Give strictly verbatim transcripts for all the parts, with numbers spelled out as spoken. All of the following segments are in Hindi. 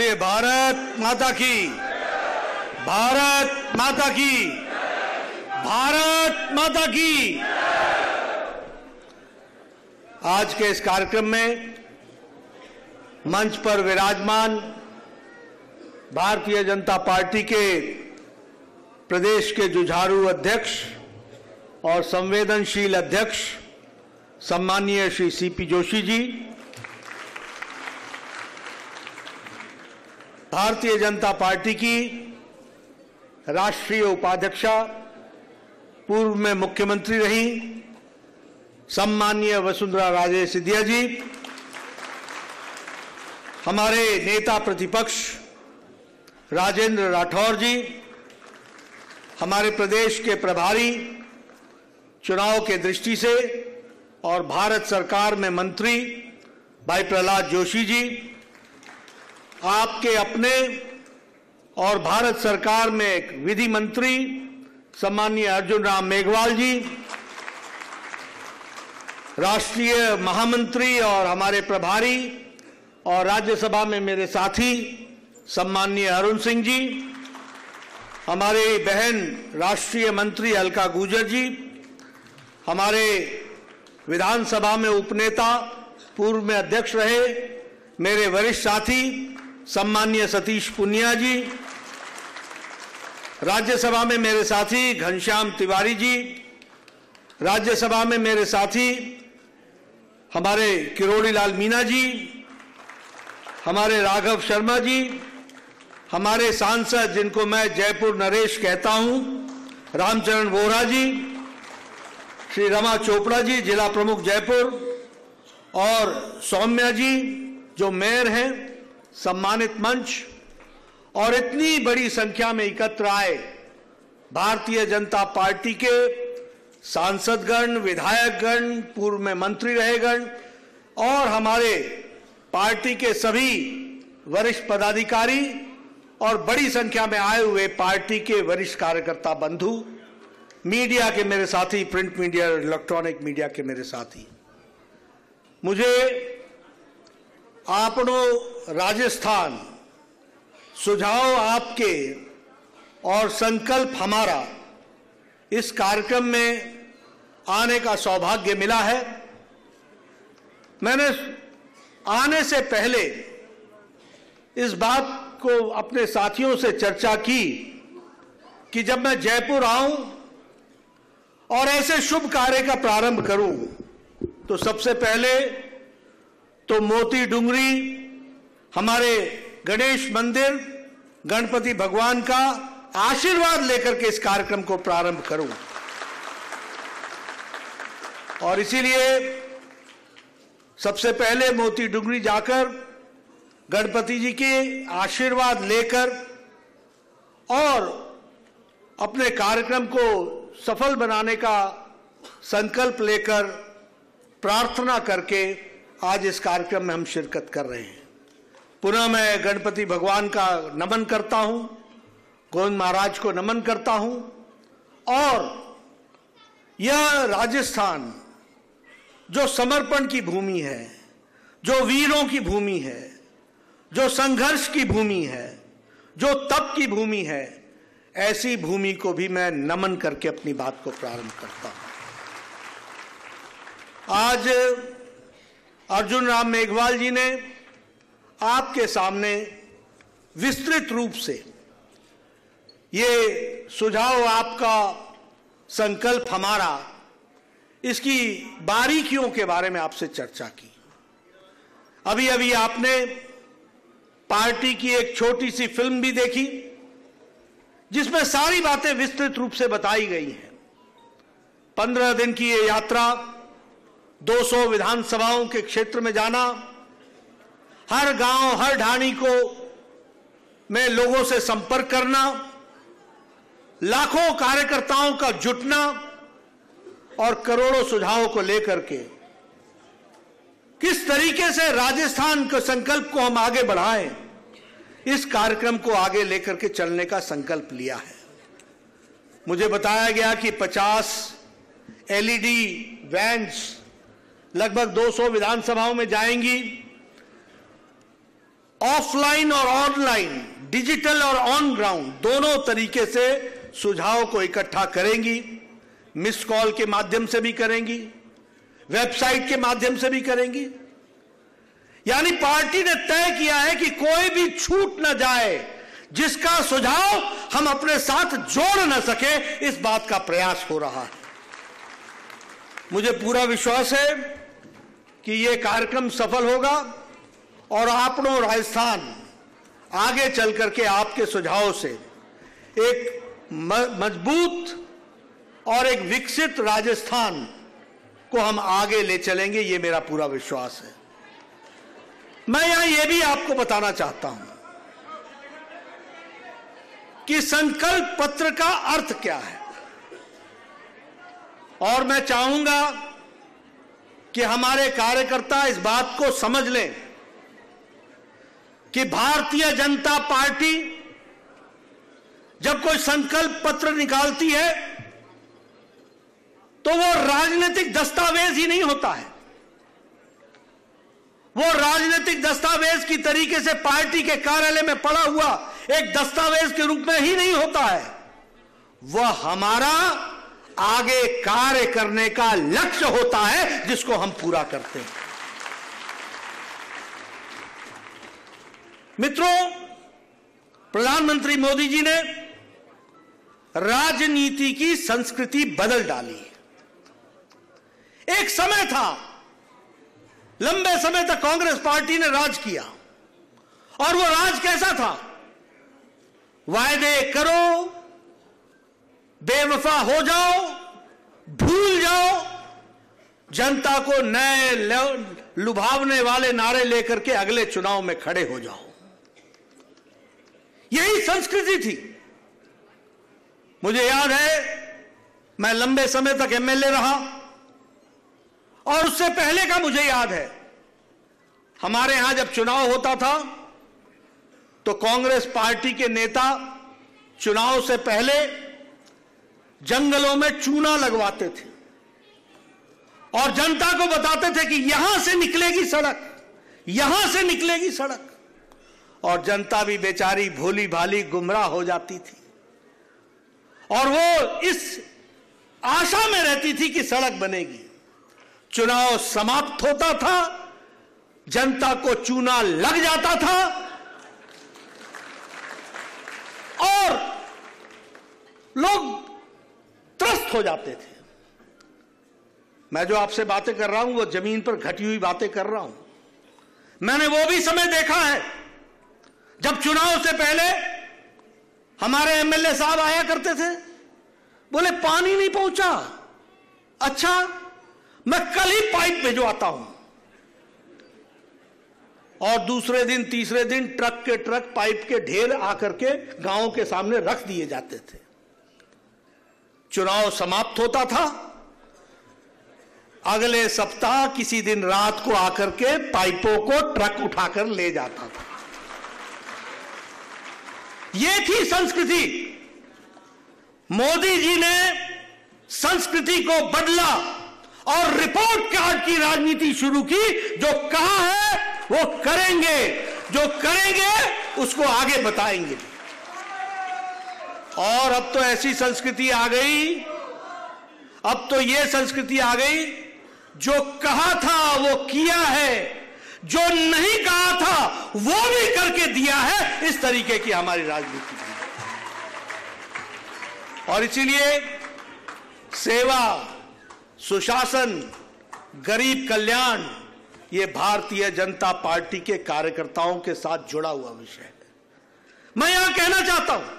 बोलिए भारत माता की, भारत माता की, भारत माता की। आज के इस कार्यक्रम में मंच पर विराजमान भारतीय जनता पार्टी के प्रदेश के जुझारू अध्यक्ष और संवेदनशील अध्यक्ष सम्माननीय श्री सीपी जोशी जी, भारतीय जनता पार्टी की राष्ट्रीय उपाध्यक्षा, पूर्व में मुख्यमंत्री रही सम्माननीय वसुंधरा राजे सिंधिया जी, हमारे नेता प्रतिपक्ष राजेंद्र राठौर जी, हमारे प्रदेश के प्रभारी चुनाव के दृष्टि से और भारत सरकार में मंत्री भाई प्रहलाद जोशी जी, आपके अपने और भारत सरकार में एक विधि मंत्री सम्माननीय अर्जुन राम मेघवाल जी, राष्ट्रीय महामंत्री और हमारे प्रभारी और राज्यसभा में मेरे साथी सम्माननीय अरुण सिंह जी, हमारे बहन राष्ट्रीय मंत्री अलका गुर्जर जी, हमारे विधानसभा में उपनेता पूर्व में अध्यक्ष रहे मेरे वरिष्ठ साथी सम्माननीय सतीश पुनिया जी, राज्यसभा में मेरे साथी घनश्याम तिवारी जी, राज्यसभा में मेरे साथी हमारे किरोड़ी लाल मीणा जी, हमारे राघव शर्मा जी, हमारे सांसद जिनको मैं जयपुर नरेश कहता हूं रामचरण वोरा जी, श्री रमा चोपड़ा जी जिला प्रमुख जयपुर, और सौम्या जी जो मेयर हैं, सम्मानित मंच और इतनी बड़ी संख्या में एकत्र आए भारतीय जनता पार्टी के सांसदगण, विधायकगण, पूर्व में मंत्री रहेगण और हमारे पार्टी के सभी वरिष्ठ पदाधिकारी और बड़ी संख्या में आए हुए पार्टी के वरिष्ठ कार्यकर्ता बंधु, मीडिया के मेरे साथी, प्रिंट मीडिया, इलेक्ट्रॉनिक मीडिया के मेरे साथी, मुझे आपनो राजस्थान सुझाव आपके और संकल्प हमारा इस कार्यक्रम में आने का सौभाग्य मिला है। मैंने आने से पहले इस बात को अपने साथियों से चर्चा की कि जब मैं जयपुर आऊं और ऐसे शुभ कार्य का प्रारंभ करूं तो सबसे पहले तो मोती डुंगरी हमारे गणेश मंदिर गणपति भगवान का आशीर्वाद लेकर के इस कार्यक्रम को प्रारंभ करूं और इसीलिए सबसे पहले मोती डुंगरी जाकर गणपति जी के आशीर्वाद लेकर और अपने कार्यक्रम को सफल बनाने का संकल्प लेकर प्रार्थना करके आज इस कार्यक्रम में हम शिरकत कर रहे हैं। पुनः मैं गणपति भगवान का नमन करता हूं, गोविंद महाराज को नमन करता हूं और यह राजस्थान जो समर्पण की भूमि है, जो वीरों की भूमि है, जो संघर्ष की भूमि है, जो तप की भूमि है, ऐसी भूमि को भी मैं नमन करके अपनी बात को प्रारंभ करता हूं। आज अर्जुन राम मेघवाल जी ने आपके सामने विस्तृत रूप से ये सुझाव आपका, संकल्प हमारा, इसकी बारीकियों के बारे में आपसे चर्चा की। अभी अभी आपने पार्टी की एक छोटी सी फिल्म भी देखी जिसमें सारी बातें विस्तृत रूप से बताई गई हैं। पंद्रह दिन की ये यात्रा, दो सौ विधानसभाओं के क्षेत्र में जाना, हर गांव, हर ढाणी को में लोगों से संपर्क करना, लाखों कार्यकर्ताओं का जुटना और करोड़ों सुझावों को लेकर के किस तरीके से राजस्थान के संकल्प को हम आगे बढ़ाएं, इस कार्यक्रम को आगे लेकर के चलने का संकल्प लिया है। मुझे बताया गया कि पचास एलईडी वैन्स लगभग दो सौ विधानसभाओं में जाएंगी। ऑफलाइन और ऑनलाइन, डिजिटल और ऑन ग्राउंड दोनों तरीके से सुझाव को इकट्ठा करेंगी। मिस कॉल के माध्यम से भी करेंगी, वेबसाइट के माध्यम से भी करेंगी। यानी पार्टी ने तय किया है कि कोई भी छूट न जाए जिसका सुझाव हम अपने साथ जोड़ न सके, इस बात का प्रयास हो रहा है। मुझे पूरा विश्वास है कि यह कार्यक्रम सफल होगा और आपनों राजस्थान आगे चल करके आपके सुझाव से एक मजबूत और एक विकसित राजस्थान को हम आगे ले चलेंगे, ये मेरा पूरा विश्वास है। मैं यहां यह भी आपको बताना चाहता हूं कि संकल्प पत्र का अर्थ क्या है, और मैं चाहूंगा कि हमारे कार्यकर्ता इस बात को समझ लें कि भारतीय जनता पार्टी जब कोई संकल्प पत्र निकालती है तो वो राजनीतिक दस्तावेज ही नहीं होता है। वो राजनीतिक दस्तावेज की तरीके से पार्टी के कार्यालय में पड़ा हुआ एक दस्तावेज के रूप में ही नहीं होता है। वह हमारा आगे कार्य करने का लक्ष्य होता है जिसको हम पूरा करते हैं। मित्रों, प्रधानमंत्री मोदी जी ने राजनीति की संस्कृति बदल डाली। एक समय था, लंबे समय तक कांग्रेस पार्टी ने राज किया, और वो राज कैसा था? वायदे करो, बेवफा हो जाओ, भूल जाओ, जनता को नए लुभावने वाले नारे लेकर के अगले चुनाव में खड़े हो जाओ। यही संस्कृति थी। मुझे याद है, मैं लंबे समय तक एमएलए रहा, और उससे पहले का मुझे याद है, हमारे यहां जब चुनाव होता था तो कांग्रेस पार्टी के नेता चुनाव से पहले जंगलों में चूना लगवाते थे और जनता को बताते थे कि यहां से निकलेगी सड़क, यहां से निकलेगी सड़क, और जनता भी बेचारी भोली भाली गुमराह हो जाती थी और वो इस आशा में रहती थी कि सड़क बनेगी। चुनाव समाप्त होता था, जनता को चूना लग जाता था और लोग त्रस्त हो जाते थे। मैं जो आपसे बातें कर रहा हूं वो जमीन पर घटी हुई बातें कर रहा हूं। मैंने वो भी समय देखा है जब चुनाव से पहले हमारे एमएलए साहब आया करते थे, बोले पानी नहीं पहुंचा, अच्छा मैं कल ही पाइप भिजवाता हूं, और दूसरे दिन तीसरे दिन ट्रक के ट्रक पाइप के ढेर आकर के गांव के सामने रख दिए जाते थे। चुनाव समाप्त होता था, अगले सप्ताह किसी दिन रात को आकर के पाइपों को ट्रक उठाकर ले जाता था। यह थी संस्कृति। मोदी जी ने संस्कृति को बदला और रिपोर्ट कार्ड की राजनीति शुरू की। जो कहा है वो करेंगे, जो करेंगे उसको आगे बताएंगे। और अब तो ऐसी संस्कृति आ गई, अब तो ये संस्कृति आ गई, जो कहा था वो किया है, जो नहीं कहा था वो भी करके दिया है। इस तरीके की हमारी राजनीति है। और इसीलिए सेवा, सुशासन, गरीब कल्याण ये भारतीय जनता पार्टी के कार्यकर्ताओं के साथ जुड़ा हुआ विषय है। मैं यहां कहना चाहता हूं,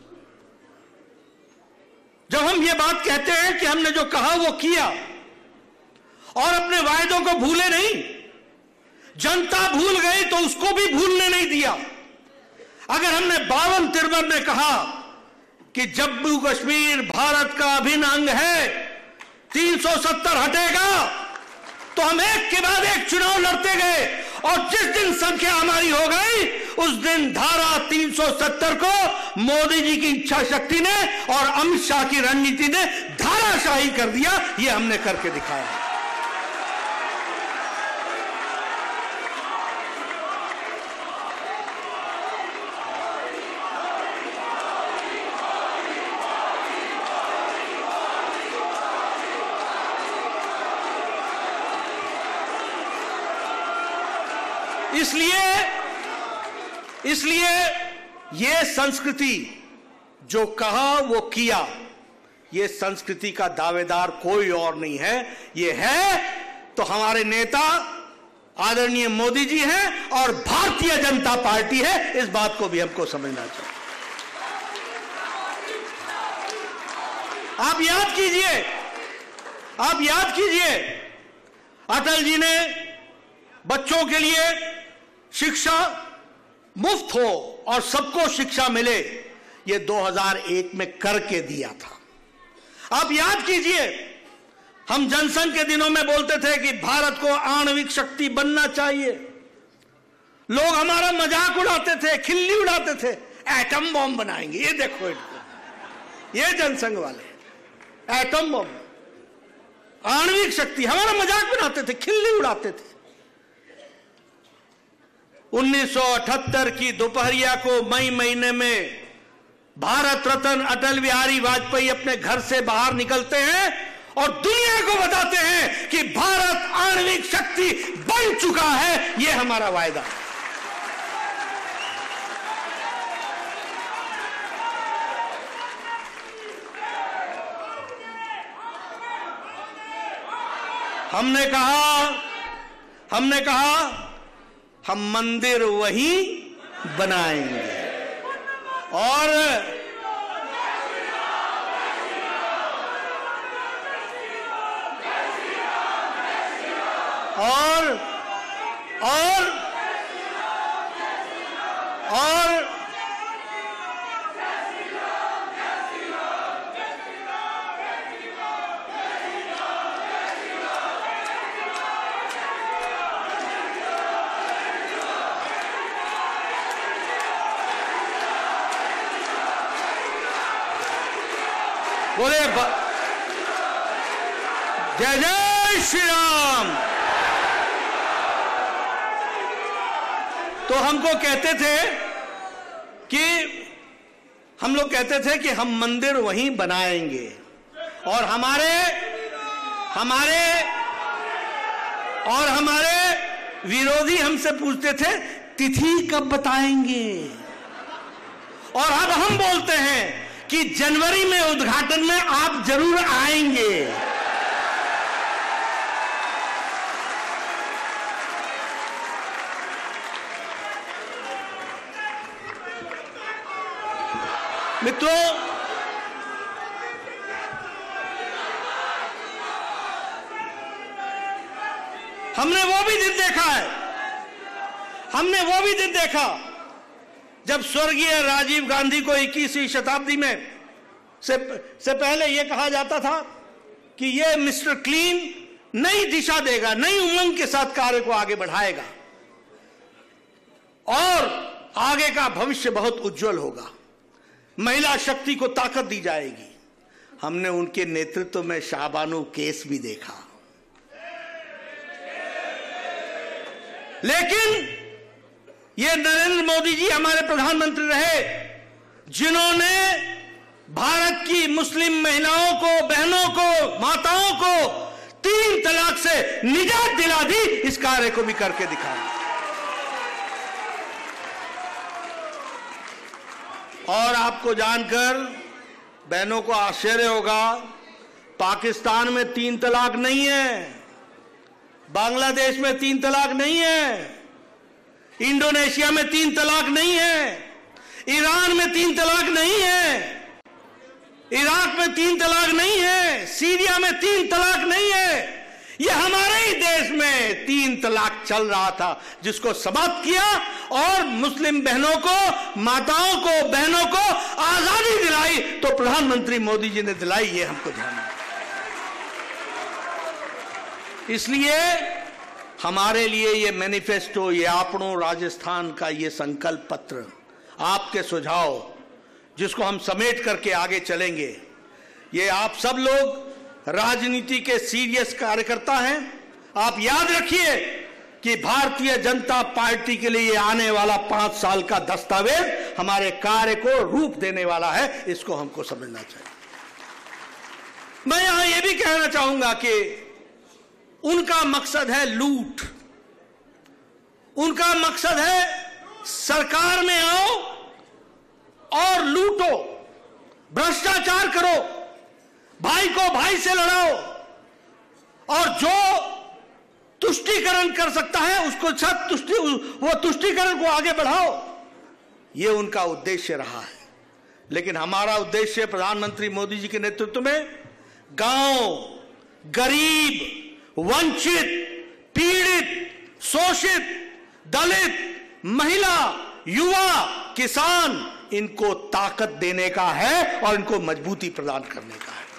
जब हम ये बात कहते हैं कि हमने जो कहा वो किया और अपने वायदों को भूले नहीं, जनता भूल गई तो उसको भी भूलने नहीं दिया। अगर हमने बावन तिरपन में कहा कि जम्मू कश्मीर भारत का अभिन्न अंग है, तीन सौ सत्तर हटेगा, तो हम एक के बाद एक चुनाव लड़ते गए, और जिस दिन संख्या हमारी हो गई उस दिन धारा तीन सौ सत्तर को मोदी जी की इच्छा शक्ति ने और अमित शाह की रणनीति ने धाराशाही कर दिया। ये हमने करके दिखाया। इसलिए इसलिए ये संस्कृति जो कहा वो किया, ये संस्कृति का दावेदार कोई और नहीं है, ये है तो हमारे नेता आदरणीय मोदी जी हैं और भारतीय जनता पार्टी है। इस बात को भी हमको समझना चाहिए। आप याद कीजिए, आप याद कीजिए, अटल जी ने बच्चों के लिए शिक्षा मुफ्त हो और सबको शिक्षा मिले, ये दो हज़ार एक में करके दिया था। आप याद कीजिए, हम जनसंघ के दिनों में बोलते थे कि भारत को आणविक शक्ति बनना चाहिए। लोग हमारा मजाक उड़ाते थे, खिल्ली उड़ाते थे, एटम बॉम्ब बनाएंगे। ये देखो इनको, ये जनसंघ वाले एटम बॉम्ब, आणविक शक्ति, हमारा मजाक बनाते थे, खिल्ली उड़ाते थे। उन्नीस सौ अठहत्तर की दोपहरिया को मई महीने में भारत रत्न अटल बिहारी वाजपेयी अपने घर से बाहर निकलते हैं और दुनिया को बताते हैं कि भारत आणविक शक्ति बन चुका है। यह हमारा वायदा है। हमने कहा हमने कहा हम मंदिर वहीं बनाएंगे और और और और बोले जय जय श्री राम। तो हमको कहते थे कि हम लोग कहते थे कि हम मंदिर वहीं बनाएंगे और हमारे हमारे और हमारे विरोधी हमसे पूछते थे तिथि कब बताएंगे। और अब हम बोलते हैं कि जनवरी में उद्घाटन में आप जरूर आएंगे। मित्रों, हमने वो भी दिन देखा है, हमने वो भी दिन देखा जब स्वर्गीय राजीव गांधी को इक्कीसवीं शताब्दी में से, से पहले यह कहा जाता था कि यह मिस्टर क्लीन नई दिशा देगा, नई उमंग के साथ कार्य को आगे बढ़ाएगा और आगे का भविष्य बहुत उज्जवल होगा, महिला शक्ति को ताकत दी जाएगी। हमने उनके नेतृत्व में शाहबानो केस भी देखा, लेकिन ये नरेंद्र मोदी जी हमारे प्रधानमंत्री रहे जिन्होंने भारत की मुस्लिम महिलाओं को, बहनों को, माताओं को तीन तलाक से निजात दिला दी। इस कार्य को भी करके दिखाया। और आपको जानकर बहनों को आश्चर्य होगा, पाकिस्तान में तीन तलाक नहीं है, बांग्लादेश में तीन तलाक नहीं है, इंडोनेशिया में तीन तलाक नहीं है, ईरान में तीन तलाक नहीं है, इराक में तीन तलाक नहीं है, सीरिया में तीन तलाक नहीं है। यह हमारे ही देश में तीन तलाक चल रहा था, जिसको समाप्त किया और मुस्लिम बहनों को, माताओं को, बहनों को आजादी दिलाई तो प्रधानमंत्री मोदी जी ने दिलाई। ये हमको ध्यान है। इसलिए हमारे लिए ये मैनिफेस्टो, ये आपनों राजस्थान का ये संकल्प पत्र, आपके सुझाव जिसको हम समेट करके आगे चलेंगे, ये आप सब लोग राजनीति के सीरियस कार्यकर्ता हैं। आप याद रखिए कि भारतीय जनता पार्टी के लिए आने वाला पांच साल का दस्तावेज हमारे कार्य को रूप देने वाला है। इसको हमको समझना चाहिए। मैं यहां यह भी कहना चाहूंगा कि उनका मकसद है लूट, उनका मकसद है सरकार में आओ और लूटो, भ्रष्टाचार करो, भाई को भाई से लड़ाओ, और जो तुष्टीकरण कर सकता है उसको सब तुष्टि वो तुष्टीकरण को आगे बढ़ाओ। ये उनका उद्देश्य रहा है। लेकिन हमारा उद्देश्य प्रधानमंत्री मोदी जी के नेतृत्व में गांव, गरीब, वंचित, पीड़ित, शोषित, दलित, महिला, युवा, किसान, इनको ताकत देने का है और इनको मजबूती प्रदान करने का है।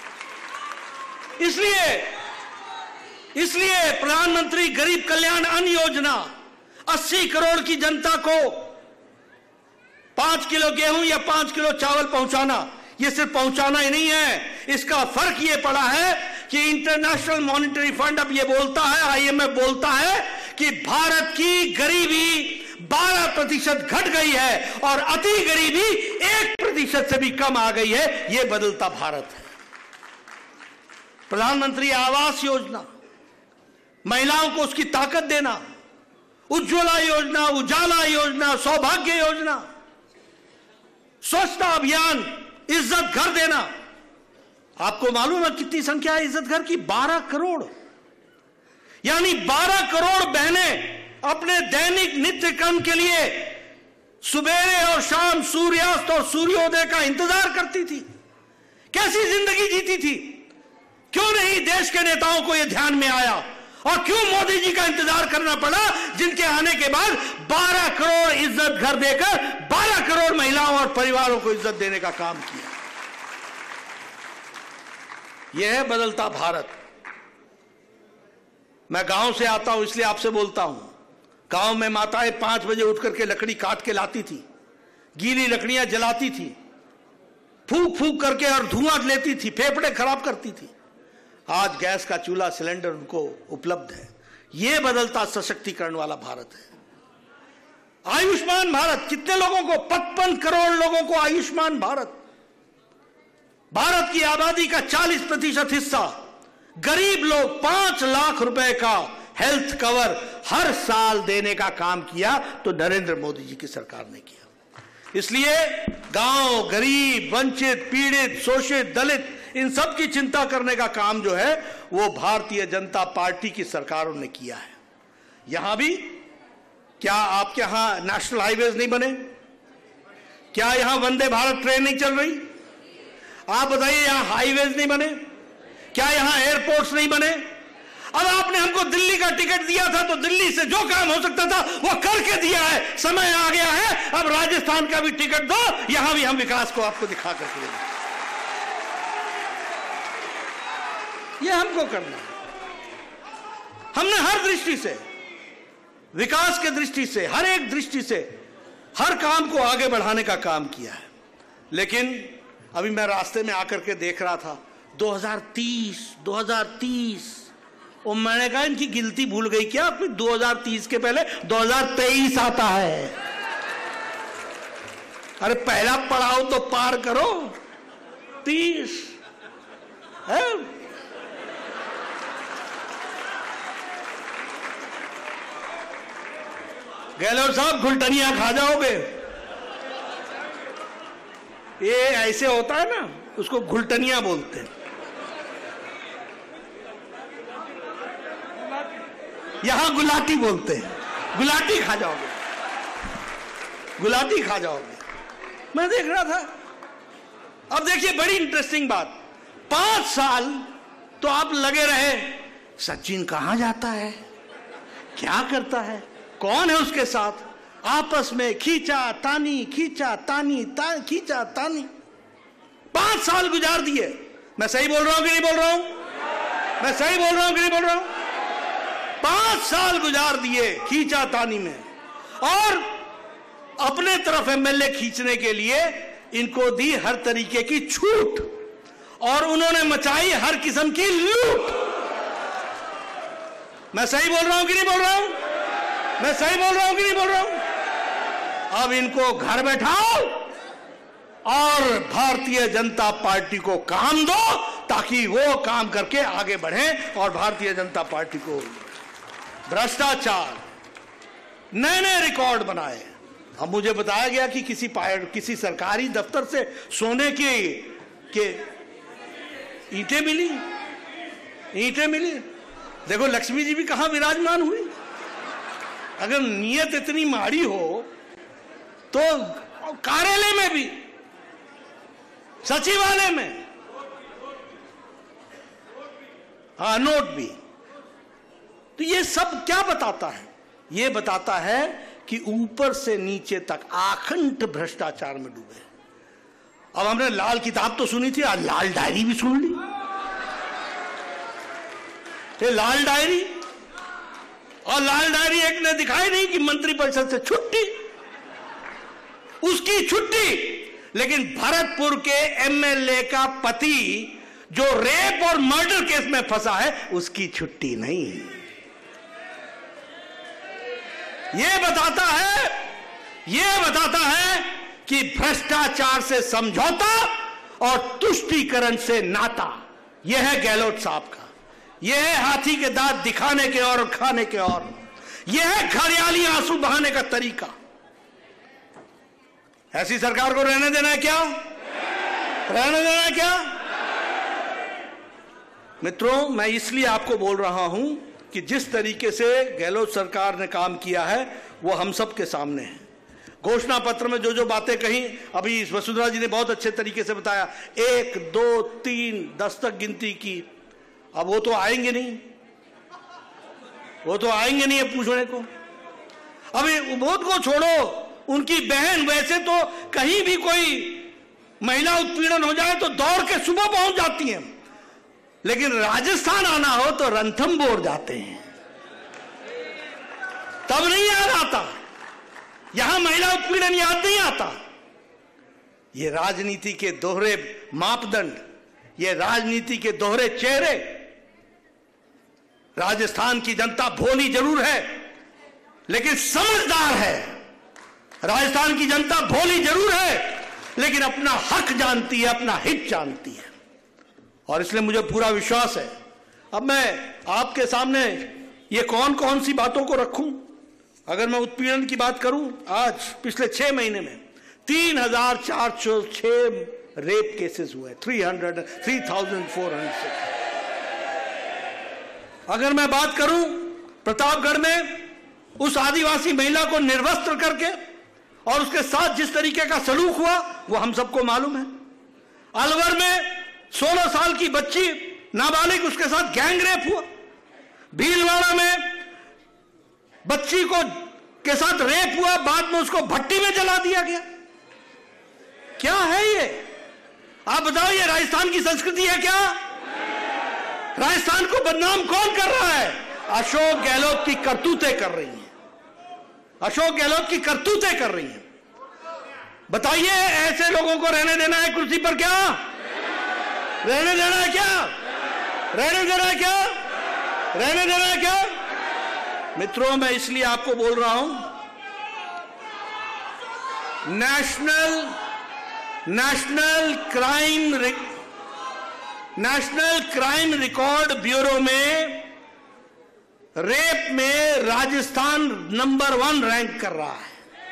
इसलिए इसलिए प्रधानमंत्री गरीब कल्याण अन्न योजना अस्सी करोड़ की जनता को पांच किलो गेहूं या पांच किलो चावल पहुंचाना, ये सिर्फ पहुंचाना ही नहीं है, इसका फर्क ये पड़ा है कि इंटरनेशनल मॉनिटरी फंड अब ये बोलता है, आईएमएफ बोलता है कि भारत की गरीबी बारह प्रतिशत घट गई है और अति गरीबी एक प्रतिशत से भी कम आ गई है। यह बदलता भारत है। प्रधानमंत्री आवास योजना, महिलाओं को उसकी ताकत देना, उज्ज्वला योजना, उजाला योजना, सौभाग्य योजना, स्वच्छता अभियान, इज्जत घर देना। आपको मालूम है कितनी संख्या है इज्जत घर की? बारह करोड़। यानी बारह करोड़ बहनें अपने दैनिक नित्य कर्म के लिए सुबेरे और शाम सूर्यास्त और सूर्योदय का इंतजार करती थी। कैसी जिंदगी जीती थी? क्यों नहीं देश के नेताओं को यह ध्यान में आया? और क्यों मोदी जी का इंतजार करना पड़ा, जिनके आने के बाद बारह करोड़ इज्जत घर देकर बारह करोड़ महिलाओं और परिवारों को इज्जत देने का काम किया। यह है बदलता भारत। मैं गांव से आता हूं इसलिए आपसे बोलता हूं। गांव में माताएं पांच बजे उठ करके लकड़ी काट के लाती थी, गीली लकड़ियां जलाती थी, फूक फूक करके और धुआं लेती थी, फेफड़े खराब करती थी। आज गैस का चूल्हा, सिलेंडर उनको उपलब्ध है। यह बदलता सशक्तिकरण वाला भारत है। आयुष्मान भारत, कितने लोगों को? पचपन करोड़ लोगों को आयुष्मान भारत। भारत की आबादी का चालीस प्रतिशत हिस्सा गरीब लोग पांच लाख रुपए का हेल्थ कवर हर साल देने का काम किया तो नरेंद्र मोदी जी की सरकार ने किया। इसलिए गांव, गरीब, वंचित, पीड़ित, शोषित, दलित, इन सब की चिंता करने का काम जो है वो भारतीय जनता पार्टी की सरकारों ने किया है। यहां भी क्या आपके यहां नेशनल हाईवेज नहीं बने? क्या यहां वंदे भारत ट्रेन नहीं चल रही? आप बताइए, यहां हाईवेज नहीं बने? क्या यहां एयरपोर्ट्स नहीं बने? अब आपने हमको दिल्ली का टिकट दिया था तो दिल्ली से जो काम हो सकता था वो करके दिया है। समय आ गया है अब राजस्थान का भी टिकट दो, यहां भी हम विकास को आपको दिखा करके देंगे। ये हमको करना है। हमने हर दृष्टि से, विकास के दृष्टि से, हर एक दृष्टि से हर काम को आगे बढ़ाने का काम किया है। लेकिन अभी मैं रास्ते में आकर के देख रहा था दो हज़ार तीस दो हज़ार तीस, और मैंने कहा इनकी गिनती भूल गई क्या? अपनी दो हज़ार तीस के पहले दो हज़ार तेईस आता है। अरे पहला पड़ाव तो पार करो, तीस है। गहलोत साहब घुलटनिया खा जाओगे। ये ऐसे होता है ना, उसको घुलटनिया बोलते हैं। यहां गुलाटी बोलते हैं। गुलाटी खा जाओगे, गुलाटी खा जाओगे। मैं देख रहा था। अब देखिए बड़ी इंटरेस्टिंग बात, पांच साल तो आप लगे रहे, सचिन कहां जाता है, क्या करता है, कौन है उसके साथ, आपस में खींचा तानी खींचा तानी ता, खींचा तानी। पांच साल गुजार दिए। मैं सही बोल रहा हूं कि नहीं बोल रहा हूं? मैं सही बोल रहा हूं कि नहीं बोल रहा हूं? पांच साल गुजार दिए खींचा तानी में, और अपने तरफ एमएलए खींचने के लिए इनको दी हर तरीके की छूट, और उन्होंने मचाई हर किस्म की लूट। मैं सही बोल रहा हूं कि नहीं बोल रहा हूं? मैं सही बोल रहा हूं कि नहीं बोल रहा हूं? अब इनको घर बैठाओ और भारतीय जनता पार्टी को काम दो ताकि वो काम करके आगे बढ़े और भारतीय जनता पार्टी को भ्रष्टाचार, नए नए रिकॉर्ड बनाए। अब मुझे बताया गया कि किसी किसी सरकारी दफ्तर से सोने की के ईंटें मिली, ईंटें मिली। देखो लक्ष्मी जी भी कहां विराजमान हुई। अगर नीयत इतनी माड़ी हो तो कार्यालय में भी, सचिवालय में, हाँ नोट भी। तो ये सब क्या बताता है? ये बताता है कि ऊपर से नीचे तक आखंड भ्रष्टाचार में डूबे। अब हमने लाल किताब तो सुनी थी, आज लाल डायरी भी सुन ली। ये लाल डायरी, और लाल डायरी एक ने दिखाई नहीं कि मंत्रिपरिषद से छुट्टी, उसकी छुट्टी, लेकिन भरतपुर के एमएलए का पति जो रेप और मर्डर केस में फंसा है उसकी छुट्टी नहीं। यह बताता है यह बताता है कि भ्रष्टाचार से समझौता और तुष्टीकरण से नाता, यह है गहलोत साहब का। यह है हाथी के दांत दिखाने के और खाने के और, यह है खरियाली आंसू बहाने का तरीका। ऐसी सरकार को रहने देना है क्या? रहने देना है क्या? मित्रों, मैं इसलिए आपको बोल रहा हूं कि जिस तरीके से गहलोत सरकार ने काम किया है वो हम सब के सामने है। घोषणा पत्र में जो जो बातें कही, अभी वसुंधरा जी ने बहुत अच्छे तरीके से बताया, एक दो तीन दस तक गिनती की। अब वो तो आएंगे नहीं, वो तो आएंगे नहीं अब पूछने को। अभी बोध को छोड़ो, उनकी बहन वैसे तो कहीं भी कोई महिला उत्पीड़न हो जाए तो दौड़ के सुबह पहुंच जाती हैं, लेकिन राजस्थान आना हो तो रणथंभौर जाते हैं, तब नहीं याद आता। यहां महिला उत्पीड़न याद नहीं आता। ये राजनीति के दोहरे मापदंड, ये राजनीति के दोहरे चेहरे। राजस्थान की जनता भोली जरूर है लेकिन समझदार है। राजस्थान की जनता भोली जरूर है लेकिन अपना हक जानती है, अपना हित जानती है, और इसलिए मुझे पूरा विश्वास है। अब मैं आपके सामने ये कौन कौन सी बातों को रखूं। अगर मैं उत्पीड़न की बात करूं, आज पिछले छह महीने में तीन हजार चार सौ छह रेप केसेस हुए, three hundred three thousand four hundred. अगर मैं बात करूं प्रतापगढ़ में उस आदिवासी महिला को निर्वस्त्र करके और उसके साथ जिस तरीके का सलूक हुआ वो हम सबको मालूम है। अलवर में सोलह साल की बच्ची नाबालिग, उसके साथ गैंग रेप हुआ। भीलवाड़ा में बच्ची को के साथ रेप हुआ, बाद में उसको भट्टी में जला दिया गया। क्या है ये? आप बताओ, ये राजस्थान की संस्कृति है क्या? राजस्थान को बदनाम कौन कर रहा है? अशोक गहलोत की करतूतें कर रही हैं। अशोक गहलोत की करतूतें कर रही हैं। बताइए, ऐसे लोगों को रहने देना है कुर्सी पर क्या? रहने देना है क्या? रहने देना है क्या? रहने देना है क्या? मित्रों, मैं इसलिए आपको बोल रहा हूं, national national crime national crime record bureau में रेप में राजस्थान नंबर वन रैंक कर रहा है।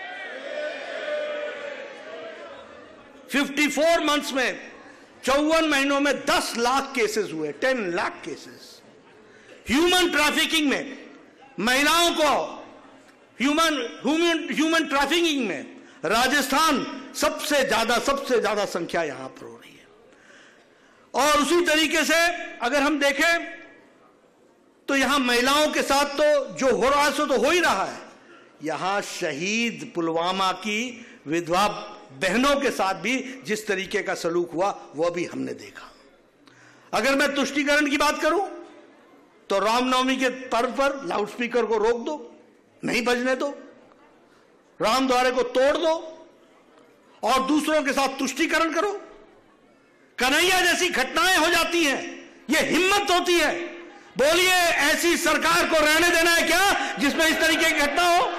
चौवन मंथ्स में, चौवन महीनों में दस लाख केसेस हुए, ten lakh cases. Human trafficking में, महिलाओं को ह्यूमन ह्यूमन ह्यूमन ट्रैफिकिंग में राजस्थान सबसे ज्यादा सबसे ज्यादा संख्या यहां पर हो रही है। और उसी तरीके से अगर हम देखें तो यहां महिलाओं के साथ तो जो हो रहा है सो तो हो ही रहा है। यहां शहीद पुलवामा की विधवा बहनों के साथ भी जिस तरीके का सलूक हुआ वह भी हमने देखा। अगर मैं तुष्टीकरण की बात करूं तो रामनवमी के पर्व पर लाउडस्पीकर को रोक दो, नहीं बजने दो, राम द्वारे को तोड़ दो और दूसरों के साथ तुष्टीकरण करो। कन्हैया जैसी घटनाएं हो जाती हैं, यह हिम्मत होती है। बोलिए, ऐसी सरकार को रहने देना है क्या जिसमें इस तरीके की घटना हो?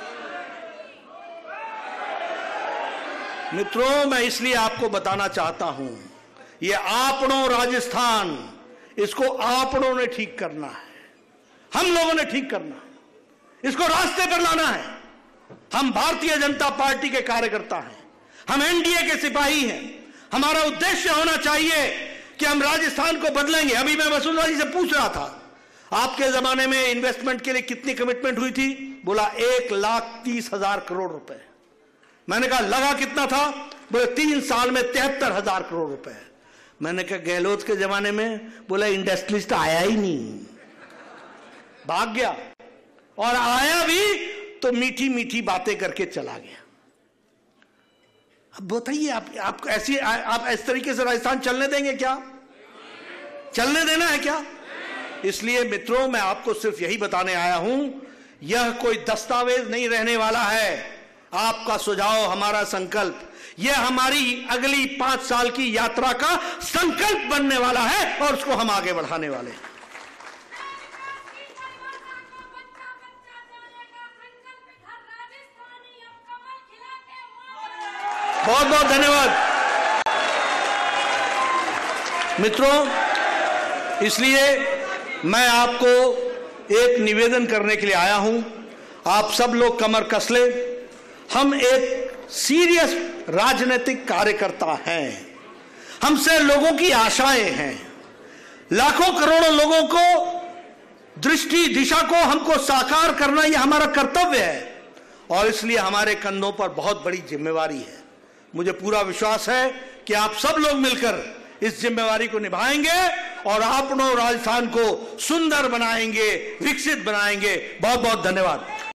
मित्रों, मैं इसलिए आपको बताना चाहता हूं, यह आपनों राजस्थान, इसको आपनों ने ठीक करना है, हम लोगों ने ठीक करना है, इसको रास्ते पर लाना है। हम भारतीय जनता पार्टी के कार्यकर्ता हैं, हम एनडीए के सिपाही हैं। हमारा उद्देश्य होना चाहिए कि हम राजस्थान को बदलेंगे। अभी मैं वसुंधरा जी से पूछ रहा था, आपके जमाने में इन्वेस्टमेंट के लिए कितनी कमिटमेंट हुई थी? बोला एक लाख तीस हजार करोड़ रुपए। मैंने कहा लगा कितना था? बोले तीन साल में तिहत्तर हजार करोड़ रुपए। मैंने कहा गहलोत के जमाने में? बोला इंडस्ट्रियलिस्ट आया ही नहीं, भाग गया, और आया भी तो मीठी मीठी बातें करके चला गया। अब बताइए, आप आप ऐसी आप इस तरीके से राजस्थान चलने देंगे क्या? चलने देना है क्या? इसलिए मित्रों, मैं आपको सिर्फ यही बताने आया हूं, यह कोई दस्तावेज नहीं रहने वाला है। आपका सुझाव, हमारा संकल्प, यह हमारी अगली पांच साल की यात्रा का संकल्प बनने वाला है और उसको हम आगे बढ़ाने वाले हैं। बहुत बहुत धन्यवाद मित्रों। इसलिए मैं आपको एक निवेदन करने के लिए आया हूं, आप सब लोग कमर कस ले। हम एक सीरियस राजनीतिक कार्यकर्ता हैं, हमसे लोगों की आशाएं हैं, लाखों करोड़ों लोगों को दृष्टि दिशा को हमको साकार करना यह हमारा कर्तव्य है, और इसलिए हमारे कंधों पर बहुत बड़ी जिम्मेवारी है। मुझे पूरा विश्वास है कि आप सब लोग मिलकर इस जिम्मेवारी को निभाएंगे और अपनों राजस्थान को सुंदर बनाएंगे, विकसित बनाएंगे। बहुत बहुत धन्यवाद।